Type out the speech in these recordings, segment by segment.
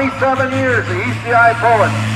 27 years, the ECI poet.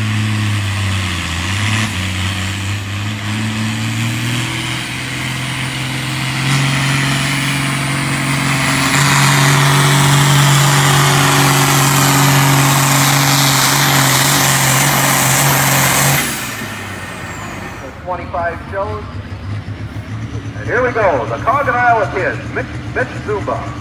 The 25 shows. And here we go, the Crocodile with his, Mitch Zumba.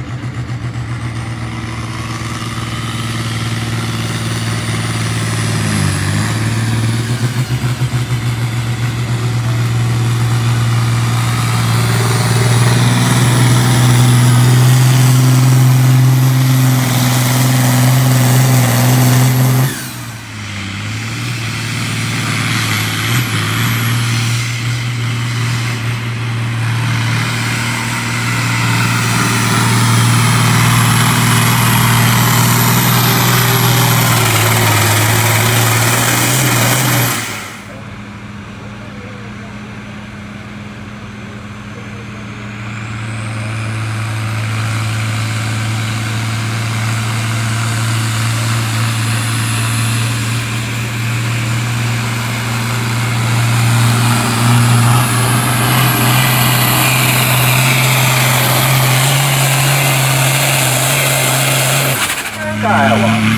Iowa.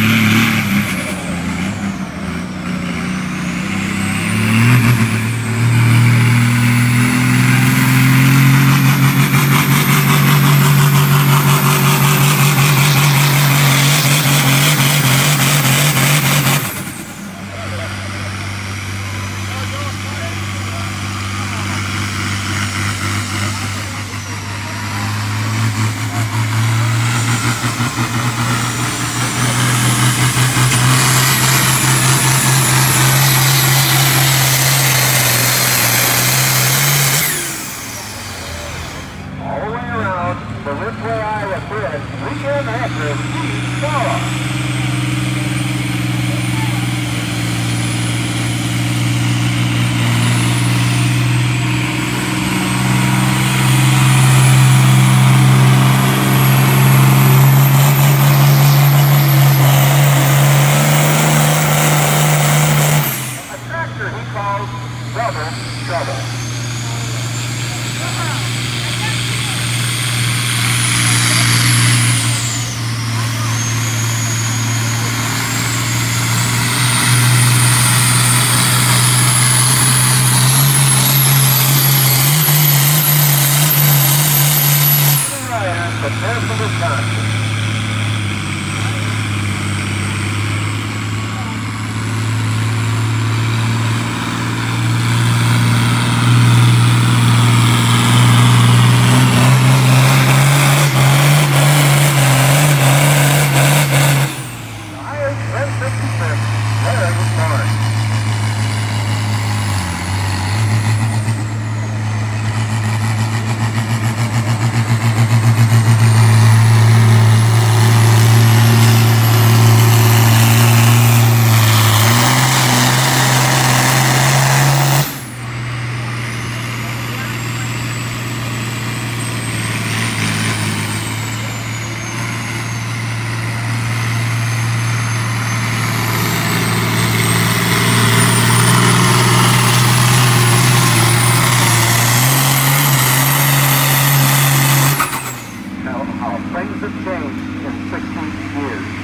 Weekend after Steve Sala. Prepare for the concert. Things have changed in 16 years.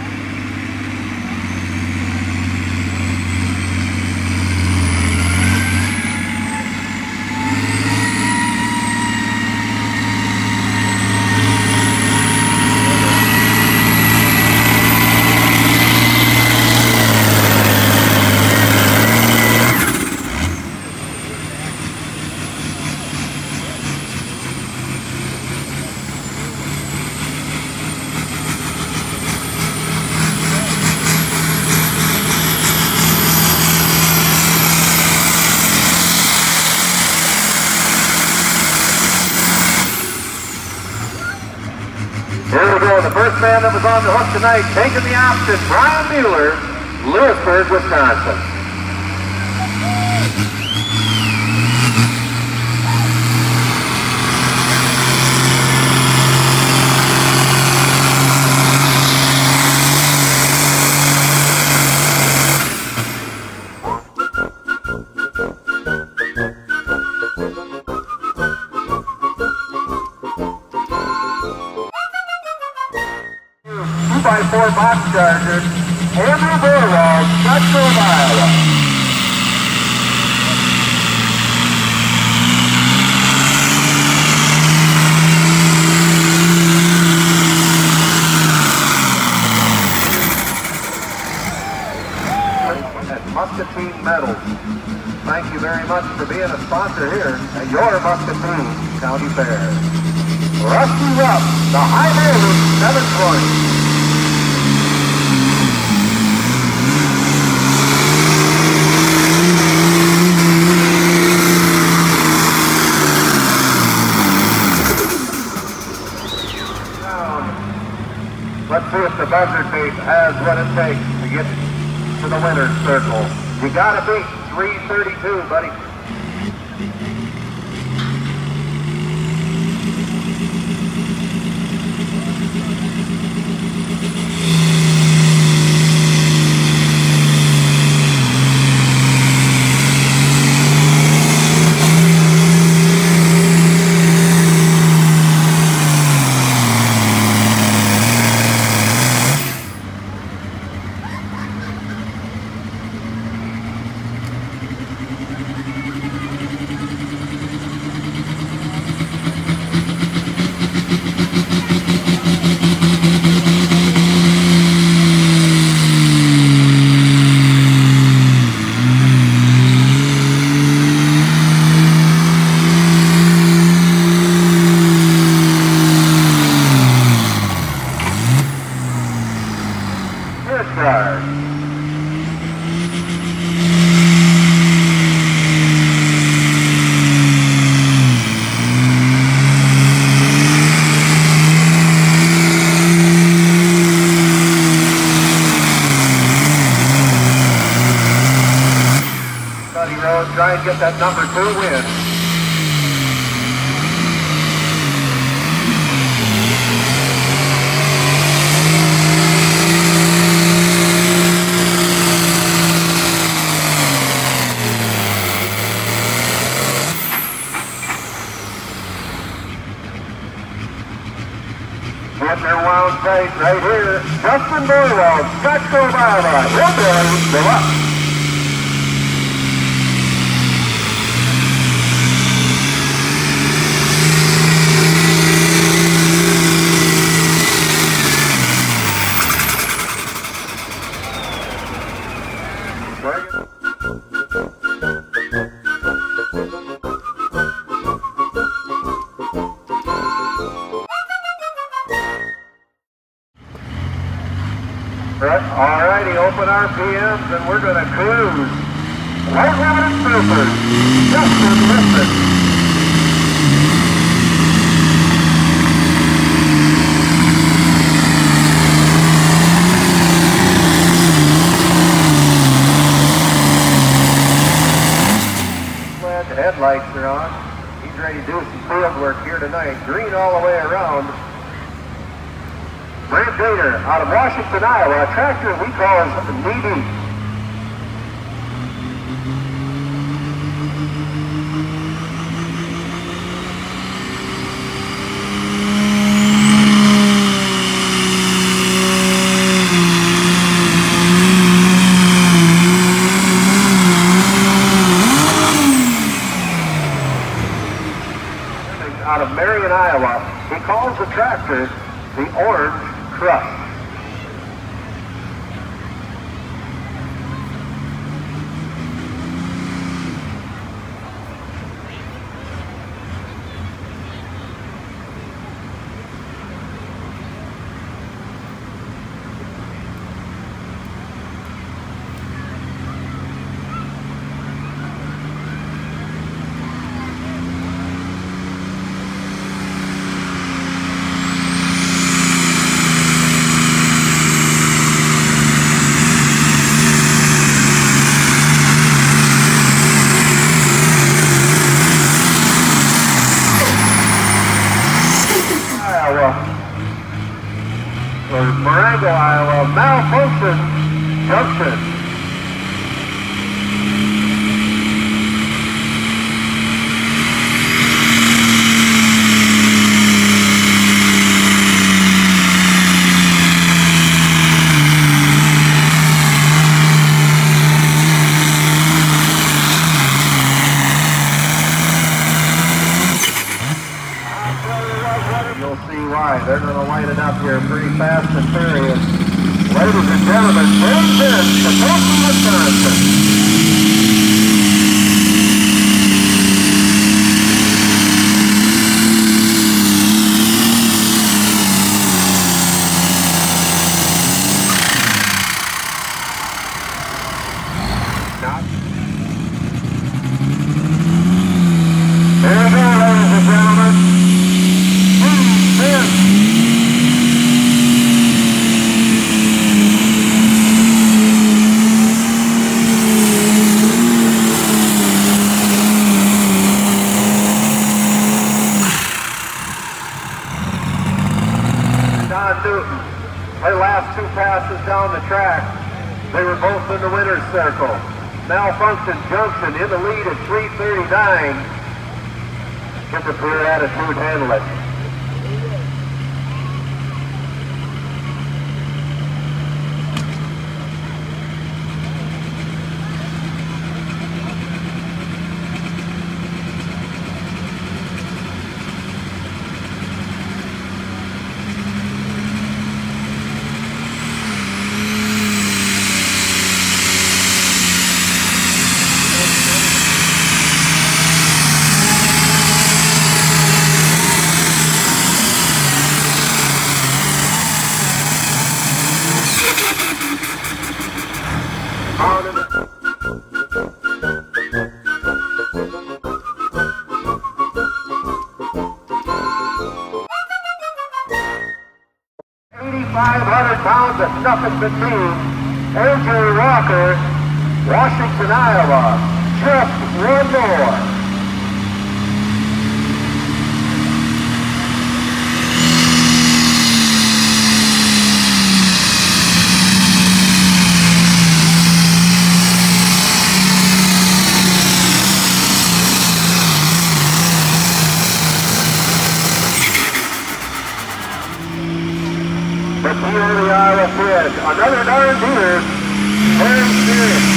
Here we go, the first man that was on the hook tonight, taking the option, Brian Mueller, Lewisburg, Wisconsin. Sergeant Andrew Burwell, Scottsville, Iowa. Muscatine medals. Thank you very much for being a sponsor here at your Muscatine County Fair. Rusty Rupp, the high mileage 720. Let's see if the buzzer tape has what it takes to get to the winner's circle. You gotta beat 332, buddy. Try and get that number 2 win. Getting their wound tight right here. Justin Burwell, Scottsville, Iowa. Hillbilly, go up. Alrighty, open RPMs and we're going to cruise. White Limited Troopers, Justin Listen. The headlights are on. He's ready to do some field work here tonight. Green all the way around. Brent Gator out of Washington, Iowa, a tractor we call as Knee-Deep. Out of Marion, Iowa, he calls the tractor the Orange Crush. Or Marengo, Iowa, Malfunction Junction. They're going to line it up here pretty fast and furious. Ladies and gentlemen, James Vince, Kentucky, Wisconsin. Her last two passes down the track, they were both in the winner's circle. Malfunction Junction in the lead at 3:39. Get the clear attitude, handle it. £8,500 of nothing but me. AJ Walker, Washington, Iowa. Just one more. The Peoria Iowa Kid, another darn deer, very serious.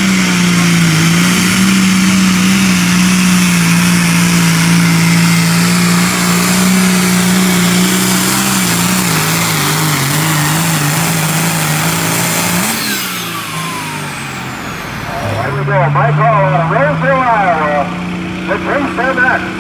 There we go, Mike Hall out of Roseville, Iowa, the Chase MX.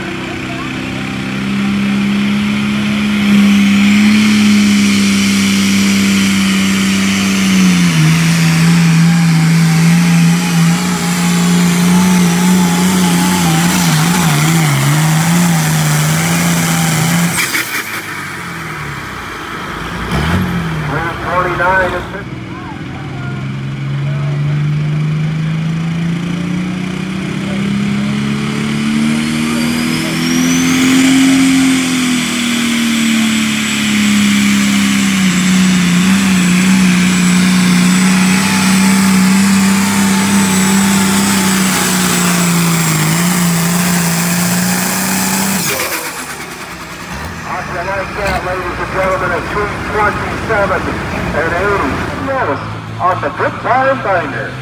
Ladies and gentlemen, at 2:27 and 80 minutes on the Good Time Binder.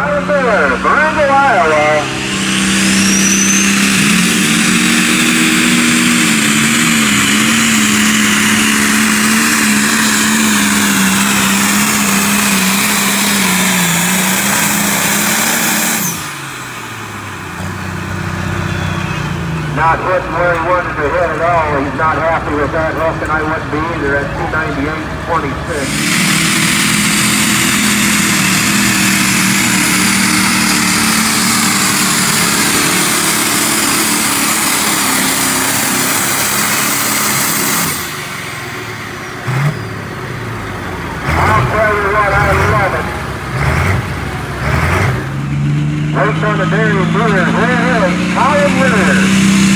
Colin Miller, Baringo, Iowa. Not hitting where he wanted to hit at all. He's not happy with that hook, and I wouldn't be either at 298.26. I'll tell you what, I love it. Race on the Dairy Brewer. Here is Colin Winner.